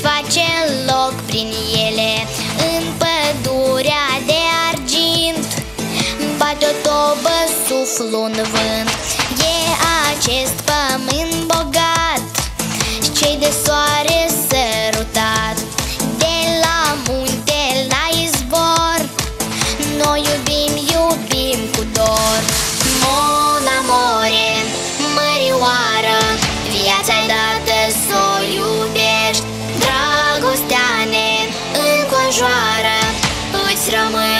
face loc prin ele. În pădurea de argint bate o tobă, suflu în vânt. E acest pământ bogat, cei de soare sărutat. De la munte la izvor, noi iubim, iubim cu dor. Mon amore, mărioară, viața-i dată s-o iubești. Dragostea ne înconjoară, îți rămâi